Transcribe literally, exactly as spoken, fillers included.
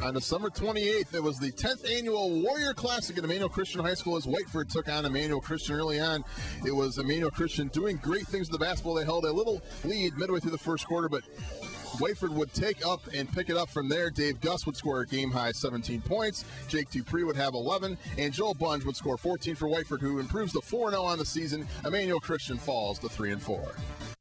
On December twenty-eighth, it was the tenth annual Warrior Classic at Emmanuel Christian High School as Whiteford took on Emmanuel Christian early on. It was Emmanuel Christian doing great things with the basketball. They held a little lead midway through the first quarter, but Whiteford would take up and pick it up from there. Dave Gus would score a game-high seventeen points. Jake Dupree would have eleven, and Joel Bunge would score fourteen for Whiteford, who improves to four and oh on the season. Emmanuel Christian falls to three and four.